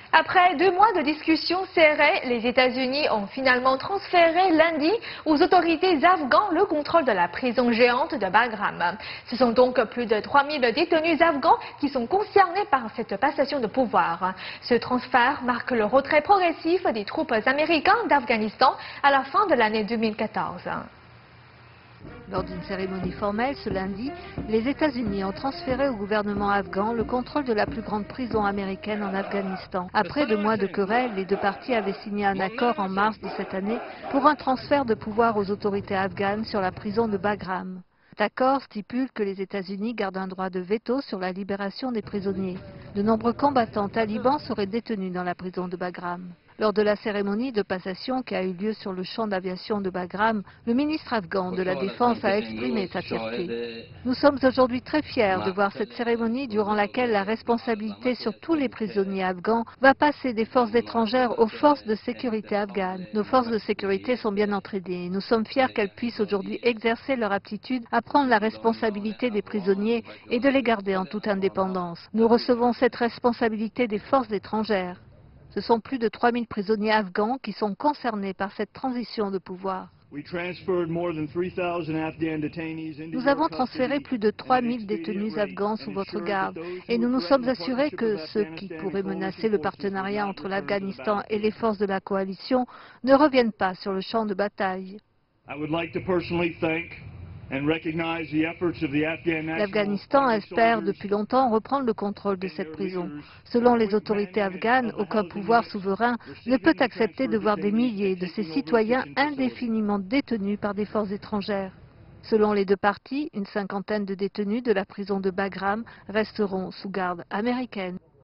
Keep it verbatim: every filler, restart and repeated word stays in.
Après deux mois de discussions serrées, les États-Unis ont finalement transféré lundi aux autorités afghanes le contrôle de la prison géante de Bagram. Ce sont donc plus de trois mille détenus afghans qui sont concernés par cette passation de pouvoir. Ce transfert marque le retrait progressif des troupes américaines d'Afghanistan à la fin de l'année deux mille quatorze. Lors d'une cérémonie formelle ce lundi, les États-Unis ont transféré au gouvernement afghan le contrôle de la plus grande prison américaine en Afghanistan. Après deux mois de querelles, les deux parties avaient signé un accord en mars de cette année pour un transfert de pouvoir aux autorités afghanes sur la prison de Bagram. Cet accord stipule que les États-Unis gardent un droit de veto sur la libération des prisonniers. De nombreux combattants talibans seraient détenus dans la prison de Bagram. Lors de la cérémonie de passation qui a eu lieu sur le champ d'aviation de Bagram, le ministre afghan de la Défense a exprimé sa fierté. Nous sommes aujourd'hui très fiers de voir cette cérémonie durant laquelle la responsabilité sur tous les prisonniers afghans va passer des forces étrangères aux forces de sécurité afghanes. Nos forces de sécurité sont bien entraînées et nous sommes fiers qu'elles puissent aujourd'hui exercer leur aptitude à prendre la responsabilité des prisonniers et de les garder en toute indépendance. Nous recevons cette responsabilité des forces étrangères. Ce sont plus de trois mille prisonniers afghans qui sont concernés par cette transition de pouvoir. Nous avons transféré plus de trois mille détenus afghans sous votre garde et nous nous sommes assurés que ceux qui pourraient menacer le partenariat entre l'Afghanistan et les forces de la coalition ne reviennent pas sur le champ de bataille. L'Afghanistan espère depuis longtemps reprendre le contrôle de cette prison. Selon les autorités afghanes, aucun pouvoir souverain ne peut accepter de voir des milliers de ses citoyens indéfiniment détenus par des forces étrangères. Selon les deux parties, une cinquantaine de détenus de la prison de Bagram resteront sous garde américaine.